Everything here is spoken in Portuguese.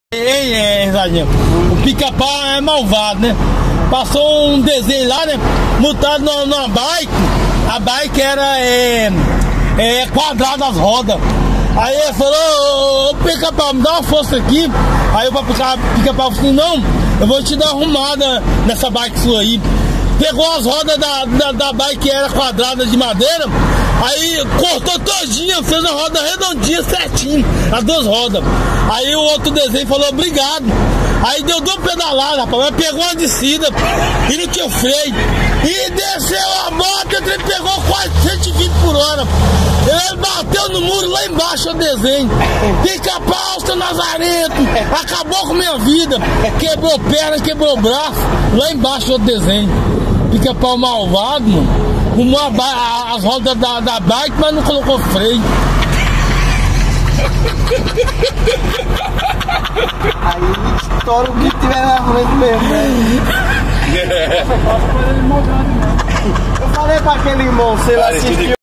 O Pica-Pau é malvado, né? Passou um desenho lá, né? Montado numa bike. A bike era quadrada as rodas. Aí ele falou: ô Pica-Pau, me dá uma força aqui. Aí o Pica-Pau falou assim: não, eu vou te dar uma arrumada nessa bike sua aí. Pegou as rodas da bike que era quadrada de madeira. Aí cortou todinha, fez a roda redondinha, certinho, as duas rodas. Aí o outro desenho falou: obrigado. Aí deu duas pedaladas, rapaz, mas pegou uma descida e não tinha freio. E desceu a moto, ele pegou quase 120 por hora. Ele bateu no muro lá embaixo, o desenho. Pica-Pau, seu Nazarento, acabou com minha vida. Quebrou perna, quebrou braço, lá embaixo o desenho. Pica-Pau malvado, mano. Arrumou as rodas da bike, mas não colocou freio. Aí estoura o que tiver na frente mesmo, né? Eu falei pra aquele irmão, sei lá, assistiu.